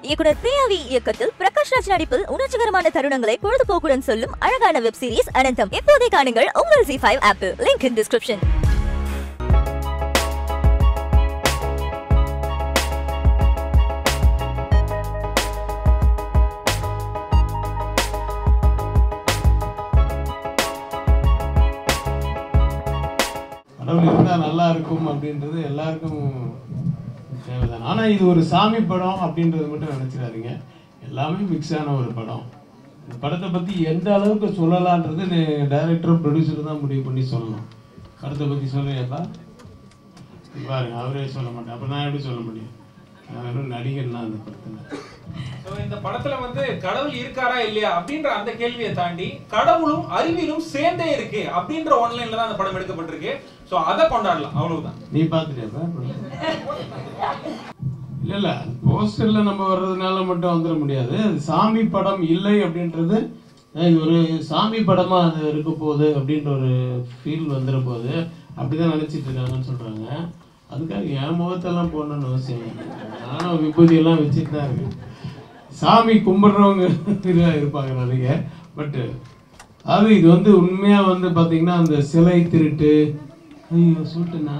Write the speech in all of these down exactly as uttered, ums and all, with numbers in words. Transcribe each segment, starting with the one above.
இயக்குனர் பிரியாவி இயக்கத்தில் பிரகாஷ் ராஜ் நடிப்பில் உணர்ச்சிகரமான தருணங்களை பொழுதுபோக்குடன் சொல்லும் அழகான வெப் சீரிஸ் அனந்தம். இப்போதே காணுங்கள் உங்கள் ஜி ஃபைவ் ஆப்பில். Link in description. இருந்தால் நல்லா இருக்கும் அப்படின்றது எல்லாருக்கும் தேவைதான். ஆனால் இது ஒரு சாமி படம் அப்படின்றது மட்டும் நினச்சிடாதீங்க. எல்லாமே மிக்ஸ் ஆன ஒரு படம். இந்த படத்தை பற்றி எந்த அளவுக்கு சொல்லலான்றது டைரக்டரும் ப்ரொடியூசரும் தான் முடிவு பண்ணி சொல்லணும். படத்தை பற்றி சொல்கிறேன்ப்பா பாருங்க, அவரே சொல்ல மாட்டேன். அப்போ நான் எப்படி சொல்ல முடியும்? நான் வெறும் நடிகர்னா அந்த படத்தில். இந்த படத்துல வந்து கடவுள் இருக்காரா இல்லையா அப்படின்ற அந்த கேள்வியை தாண்டி கடவுளும் அறிவியலும் சேர்ந்தே இருக்கு அப்படின்ற ஆன்லைன்ல தான் அந்த படம் எடுக்கப்பட்டிருக்கு. சோ அதை கொண்டாடலாம், அவ்வளவுதான். நீ பாத்துட்டியா? இல்ல இல்ல போஸ்டர்ல நம்ம வர்றதுனால மட்டும் வந்துட முடியாது. அது சாமி படம் இல்லை அப்படின்றது ஒரு சாமி படமா அது இருக்க போகுது அப்படின்ற ஒரு ஃபீல் வந்துட போகுது. அப்படிதான் நினைச்சிட்டு இருக்காங்கன்னு சொல்றாங்க. அதுக்காக என் முகத்தெல்லாம் போடணும்னு அவசியம் இல்லை. நானும் விபூதி எல்லாம் வச்சுட்டு தான் இருக்கேன். சாமி கும்பிட்றவங்க இதாக இருப்பாங்க நிறைய. பட்டு அது இது வந்து உண்மையாக வந்து பார்த்தீங்கன்னா அந்த சிலை திருட்டு, ஐயோ சொல்லிட்டுண்ணா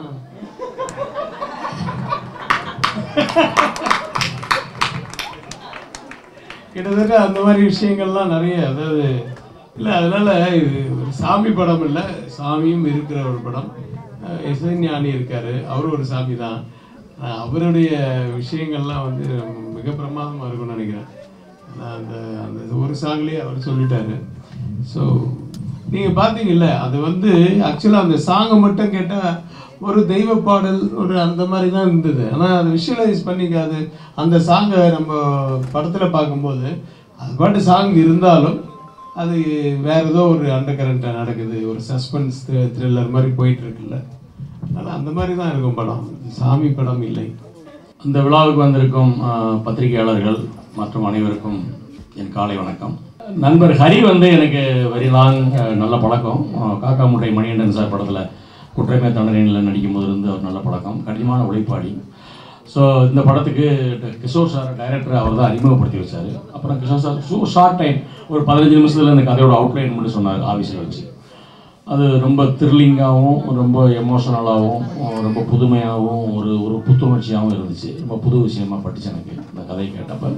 கிட்டத்தட்ட அந்த மாதிரி விஷயங்கள்லாம் நிறைய. அதாவது இல்லை, அதனால இது ஒரு சாமி படம் இல்லை, சாமியும் இருக்கிற ஒரு படம். இசைஞானி இருக்காரு, அவரும் ஒரு சாமி தான். அவருடைய விஷயங்கள்லாம் வந்து மிக பிரமாதமாக இருக்கும்னு நினைக்கிறேன். அந்த அந்த ஒரு சாங்லேயே அவர் சொல்லிட்டாரு. ஸோ நீங்கள் பார்த்தீங்கல்ல, அது வந்து ஆக்சுவலாக அந்த சாங்கை மட்டும் கேட்டால் ஒரு தெய்வ பாடல் ஒரு அந்த மாதிரி தான் இருந்தது. ஆனால் அதை விஷுவலைஸ் பண்ணிக்காது. அந்த சாங்கை நம்ம படத்தில் பார்க்கும்போது அது பாட்டு சாங் இருந்தாலும் அது வேற ஏதோ ஒரு அண்டர் கரண்ட்டாக நடக்குது, ஒரு சஸ்பென்ஸ் த்ரில்லர் மாதிரி போயிட்டு இருக்குல்ல. அதனால் அந்த மாதிரி தான் இருக்கும் படம், சாமி படம் இல்லை. இந்த விழாவுக்கு வந்திருக்கும் பத்திரிகையாளர்கள் மற்றும் அனைவருக்கும் என் காலை வணக்கம். நண்பர் ஹரி வந்து எனக்கு வெரி லாங் நல்ல பழக்கம். காக்கா முட்டை மணிகண்டன் சார் படத்தில் குற்றமே தண்டனையில் நடிக்கும் போது இருந்து அவர் நல்ல பழக்கம், கடினமான உழைப்பாளி. ஸோ இந்த படத்துக்கு கிஷோர் சார் டைரக்டர் அவர் தான் அறிமுகப்படுத்தி வச்சார். அப்புறம் கிஷோர் சார் ஷூ ஷார்ட் டைம் ஒரு பதினஞ்சு நிமிஷத்தில் இந்த கதையோட அவுட்லைன் மட்டும் சொன்னார் ஆஃபீஸில் வச்சு. அது ரொம்ப த்ரில்லிங்காகவும் ரொம்ப எமோஷனலாகவும் ரொம்ப புதுமையாகவும் ஒரு ஒரு புத்துணர்ச்சியாகவும் இருந்துச்சு. ரொம்ப புது விஷயமாக பட்டுச்சு எனக்கு இந்த கதையை கேட்டப்போ.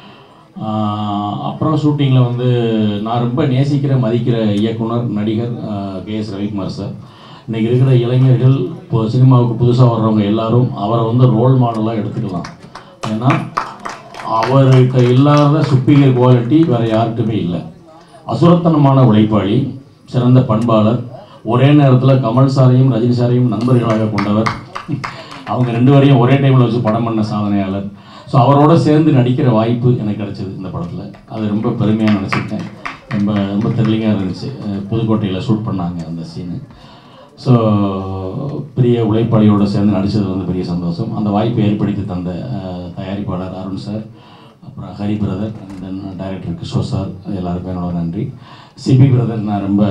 அப்புறம் ஷூட்டிங்கில் வந்து நான் ரொம்ப நேசிக்கிற மதிக்கிற இயக்குனர் நடிகர் கே எஸ் ரவிக்குமார் சார். இன்றைக்கி இருக்கிற இளைஞர்கள் இப்போ சினிமாவுக்கு புதுசாக வர்றவங்க எல்லாரும் அவரை வந்து ரோல் மாடலாக எடுத்துக்கலாம். ஏன்னா அவர்கிட்ட இல்லாத சுப்பீரியர் குவாலிட்டி வேறு யார்கிட்டுமே இல்லை. அசுரத்தனமான உழைப்பாளி, சிறந்த பண்பாளர், ஒரே நேரத்தில் கமல் சாரையும் ரஜினி சாரையும் நண்பர்களாக கொண்டவர், அவங்க ரெண்டு வரையும் ஒரே டைமில் வச்சு படம் பண்ண சாதனையாளர். ஸோ அவரோட சேர்ந்து நடிக்கிற வாய்ப்பு எனக்கு கிடைச்சது இந்த படத்தில். அது ரொம்ப பெருமையாக நினச்சிக்கிட்டேன். ரொம்ப ரொம்ப த்ரில்லிங்காக இருந்துச்சு. புதுக்கோட்டையில் ஷூட் பண்ணாங்க அந்த சீனு. ஸோ பெரிய உழைப்பாளியோடு சேர்ந்து நடித்தது வந்து பெரிய சந்தோஷம். அந்த வாய்ப்பை ஏற்படுத்தி தந்த தயாரிப்பாளர் அருண் சார், அப்புறம் Hari brother, and then director Kishore sir, எல்லாருக்கும் என்னோட நன்றி. சிபி பிரதர், நான் ரொம்ப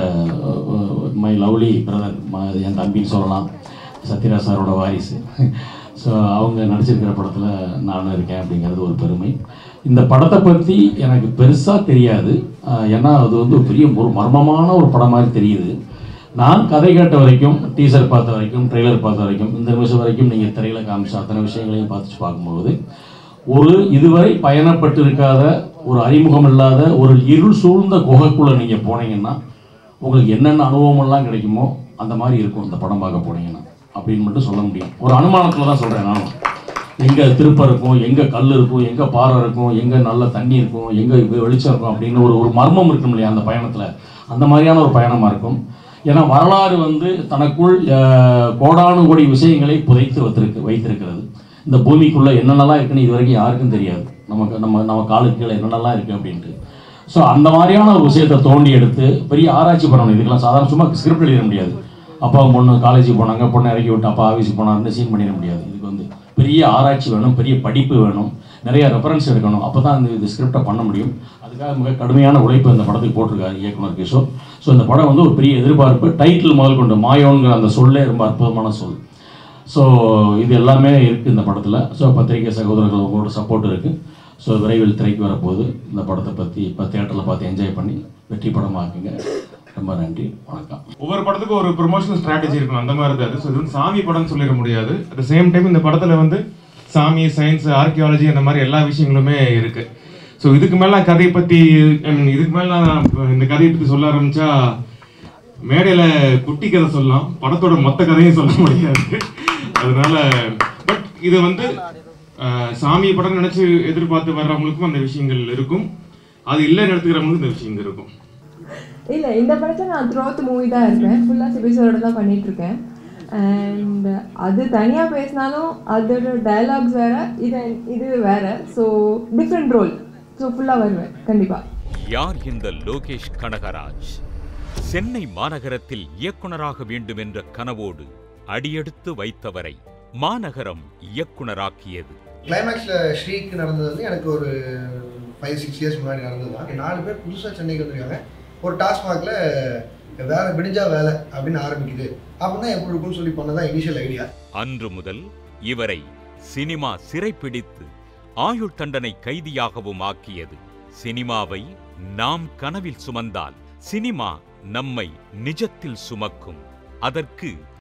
மை லவ்லி பிரதர், என் தம்பின்னு சொல்லலாம், சத்யராஜ் சாரோட வாரிசு. ஸோ அவங்க நடிச்சிருக்கிற படத்தில் நானும் இருக்கேன் அப்படிங்கிறது ஒரு பெருமை. இந்த படத்தை பற்றி எனக்கு பெருசாக தெரியாது. ஏன்னா அது வந்து ஒரு பெரிய ஒரு மர்மமான ஒரு படம் மாதிரி தெரியுது. நான் கதை கேட்ட வரைக்கும், டீசர் பார்த்த வரைக்கும், ட்ரெய்லர் பார்த்த வரைக்கும், இந்த நிமிஷம் வரைக்கும் நீங்கள் திரையில் காமிச்ச அத்தனை விஷயங்களையும் பார்த்துச்சு பார்க்கும்போது ஒரு இதுவரை பயணப்பட்டு இருக்காத, ஒரு அறிமுகம் இல்லாத ஒரு இருள் சூழ்ந்த குகைக்குள்ளே நீங்கள் போனீங்கன்னா உங்களுக்கு என்னென்ன அனுபவமெல்லாம் கிடைக்குமோ அந்த மாதிரி இருக்கும் இந்த படம் பார்க்க போனீங்கன்னா அப்படின்னு மட்டும் சொல்ல முடியும். ஒரு அனுமானத்தில் தான் சொல்கிறேன் நானும். எங்கே திருப்பம் இருக்கும், எங்கே கல் இருக்கும், எங்கே பாறை இருக்கும், எங்கே நல்ல தண்ணி இருக்கும், எங்கே வெளிச்சம் இருக்கும் அப்படின்னு ஒரு ஒரு மர்மம் இருக்கும் இல்லையா அந்த பயணத்தில். அந்த மாதிரியான ஒரு பயணமாக இருக்கும். ஏன்னா வரலாறு வந்து தனக்குள் கோடானு கோடி விஷயங்களை புதைத்து வைத்திருக்கு வைத்திருக்கிறது. இந்த பூமிக்குள்ளே என்னென்னலாம் இருக்குன்னு இது வரைக்கும் யாருக்கும் தெரியாது. நமக்கு நம்ம நம்ம காலுக்கு கீழே என்னென்னலாம் இருக்குது அப்படின்ட்டு. ஸோ அந்த மாதிரியான ஒரு விஷயத்தை தோண்டி எடுத்து பெரிய ஆராய்ச்சி பண்ணணும். இதுக்கெல்லாம் சாதாரண சும்மா ஸ்கிரிப்ட் எழுத முடியாது. அப்பா பொண்ணு காலேஜுக்கு போனாங்க, பொண்ணை இறக்கி விட்டு அப்பா ஆஃபீஸுக்கு போனாருன்னு சீன் பண்ணிட முடியாது. இதுக்கு வந்து பெரிய ஆராய்ச்சி வேணும், பெரிய படிப்பு வேணும், நிறைய ரெஃபரன்ஸ் எடுக்கணும். அப்போ தான் இந்த இந்த ஸ்கிரிப்டை பண்ண முடியும். அதுக்காக மிக கடுமையான உழைப்பு இந்த படத்துக்கு போட்டிருக்காரு இயக்குனர் கிஷோர். ஸோ இந்த படம் வந்து ஒரு பெரிய எதிர்பார்ப்பு. டைட்டில் முதல் கொண்டு மாயோன்கிற அந்த சொல்லே ரொம்ப அற்புதமான சொல். ஸோ இது எல்லாமே இருக்குது இந்த படத்தில். ஸோ பத்திரிகை சகோதரர்கள் உங்களோட சப்போர்ட் இருக்குது. ஸோ விரைவில் திரைக்கு வரப்போது இந்த படத்தை பற்றி இப்போ தேட்டரில் பார்த்து என்ஜாய் பண்ணி வெற்றி படமாக்குங்க. ரொம்ப நன்றி, வணக்கம். ஒவ்வொரு படத்துக்கும் ஒரு ப்ரொமோஷனல் ஸ்ட்ராட்டஜி இருக்கும், அந்த மாதிரி தான். ஸோ இது வந்து சாமி படம்னு சொல்லிட முடியாது. அட் த சேம் டைம் இந்த படத்தில் வந்து சாமி, சயின்ஸ், ஆர்கியாலஜி அந்த மாதிரி எல்லா விஷயங்களுமே இருக்குது. ஸோ இதுக்கு மேலே நான் கதையை பற்றி இதுக்கு மேலே நான் இந்த கதையை பற்றி சொல்ல ஆரம்பித்தா மேடையில் குட்டி கதை சொல்லலாம், படத்தோட மொத்த கதையும் சொல்ல முடியாது. அதனால பட் இது வந்து சாமி படம் நினச்சி எதிர்பார்த்து வர்றவங்களுக்கும் அந்த விஷயங்கள் இருக்கும், அது இல்லைன்னு எடுத்துக்கிறவங்களுக்கும் இந்த விஷயங்கள் இருக்கும். இல்லை, இந்த படத்தில் நான் த்ரோத் மூவி தான் இருக்கேன், ஃபுல்லாக சிபிசோட தான் பண்ணிகிட்ருக்கேன். அண்ட் அது தனியாக பேசினாலும் அதோட டயலாக்ஸ் வேறு, இது இது வேறு. So different role. ஸோ ஃபுல்லாக வருவேன் கண்டிப்பாக. யார் இந்த லோகேஷ் கனகராஜ்? சென்னை மாநகரத்தில் இயக்குனராக வேண்டும் என்ற கனவோடு அடியெடுத்து வைத்தவரை மாநகரம் இயக்குனராக்கியது. கிளைமேக்ஸில் ஸ்ரீக்கு நடந்தது வந்து எனக்கு ஒரு ஃபைவ் சிக்ஸ் இயர்ஸ் முன்னாடி நடந்தது தான். நாலு பேர் புதுசாக சென்னைக்கு வந்துருக்காங்க. ஒரு டாஸ்மாகில் வேலை விடிஞ்சா வேலை அப்படின்னு ஆரம்பிக்குது அப்படின்னா எப்படி இருக்கும்னு சொல்லி பண்ணதான் இனிஷியல் ஐடியா. அன்று முதல் இவரை சினிமா சிறைப்பிடித்து ஆயுள் தண்டனை கைதியாகவும் ஆக்கியது. சினிமாவை நாம் கனவில் சுமந்தால் சினிமா நம்மை நிஜத்தில் சுமக்கும். அதற்கு